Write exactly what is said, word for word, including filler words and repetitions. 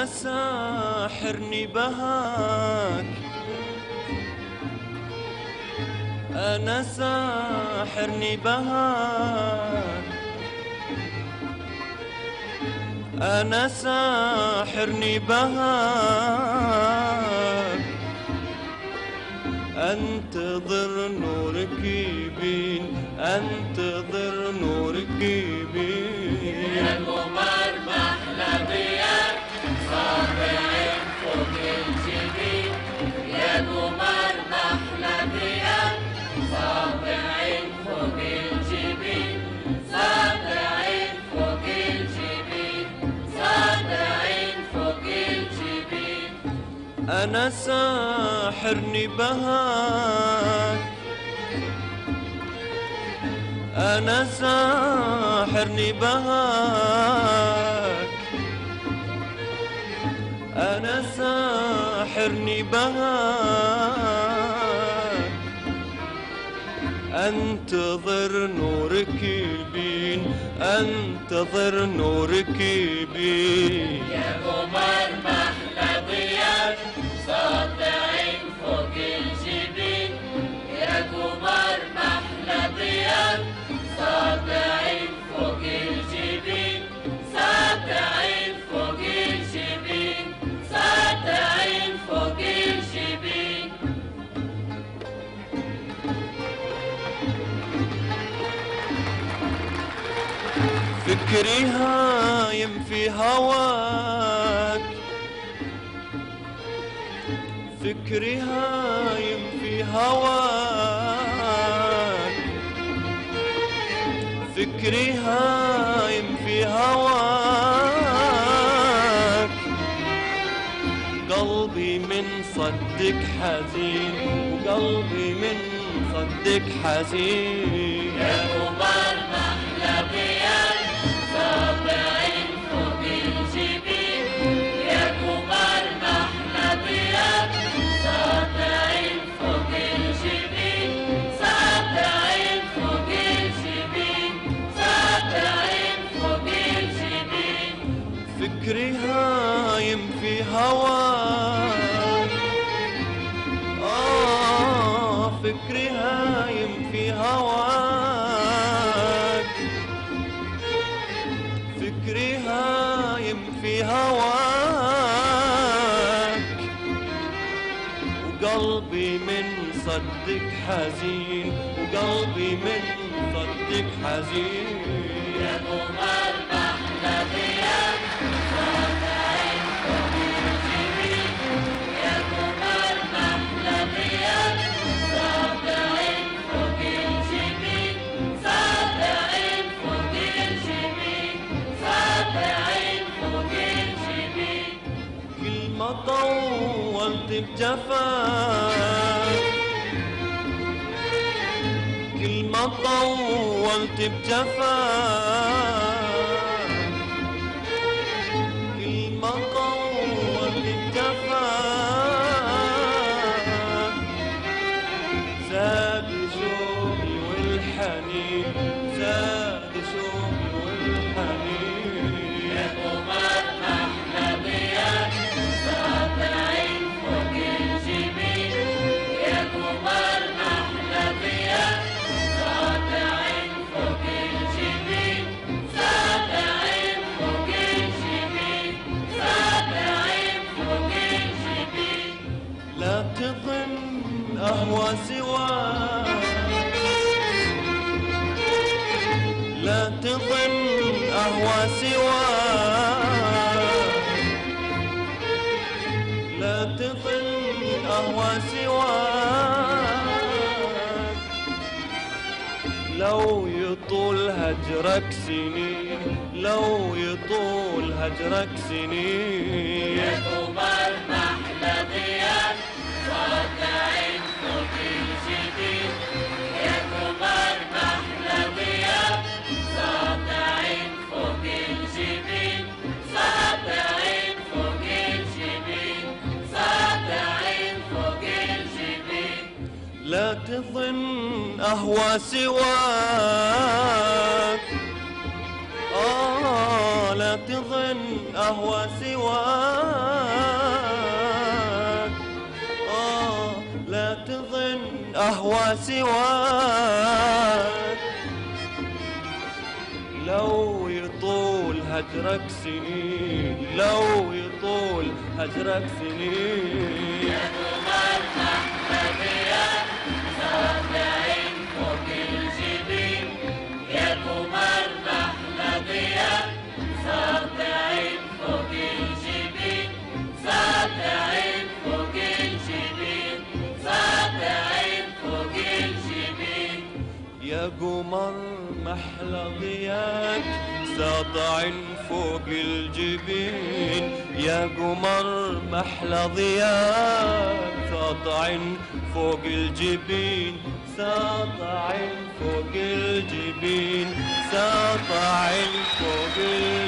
أنا ساحرني بهاك، أنا ساحرني بهاك، أنا ساحرني بهاك، أنتظر نورك يبين، أنتظر نورك يبين. يا قمر محلى ضياك ساطع فوق الجبين، يا قمر محلى ضياك ساطع فوق الجبين، ساطع فوق الجبين، ساطع فوق الجبين. أنا ساحرني بهاك، أنا ساحرني بهاك، أنا ساحرني بهاك، أنتظر نورك يبين، أنتظر نورك يبين. يا قمر محلى ضياك ساطع فوق الجبين، يا قمر محلى ضياك ساطع فوق الجبين، ساطع فوق الجبين، ساطع فوق الجبين. فكري هايم في هواك، فكري هايم في هواك، فكري هايم في هواك، قلبي من صدق حزين، وقلبي من صدق حزين. يا قمر محلى ضياك ساطع فوق الجبين، يا قمر محلى ضياك ساطع فوق الجبين، ساطع فوق الجبين، ساطع فوق الجبين. فكري هايم في هواك، آه فكري هايم في هواك، فكري هايم في هواك، وقلبي من صدق حزين، وقلبي من صدق حزين. يا قمر محلى ضياك ساطع فوق الجبين، يا قمر محلى ضياك ساطع فوق الجبين، ساطع فوق الجبين، ساطع فوق الجبين. كل ما طولت بجفاك، كل ما طولت بجفاك، كل ما طولت بجفاك، زاد شوقي والحنين، زاد شوقي والحنين. يا قمر محلى ضياك ساطع فوق الجبين، يا قمر محلى ضياك ساطع فوق الجبين، ساطع فوق الجبين، ساطع فوق الجبين. لا تظن أهوى سواك، لا تظن أهوى سواك، لا تظن أهوى سواك، لو يطول هجرك سنين، لو يطول هجرك سنين. يا قمر محلى ضياك ساطع فوق الجبين، يا قمر محلى ضياك ساطع فوق الجبين، ساطع فوق الجبين، ساطع فوق الجبين. لا تظن أهوى سواك، آه لا تظن أهوى سواك. آه لا تظن أهوى سواك، لو يطول هجرك سنين، لو يطول هجرك سنين. يا قمر محلبيات ساطعين فوق الجبين، يا قمر محلبيات ساطعين فوق الجبين، ساطعين فوق الجبين، ساطعين فوق الجبين. يا قمر محلى ضياك ساطع فوق الجبين، يا قمر محلى ضياك ساطع فوق الجبين، ساطع فوق الجبين، ساطع فوق الجبين.